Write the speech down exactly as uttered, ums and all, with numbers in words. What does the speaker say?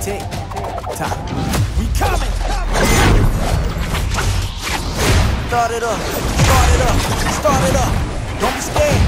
Tick tock. We coming! Start it up, start it up, start it up. Don't be scared.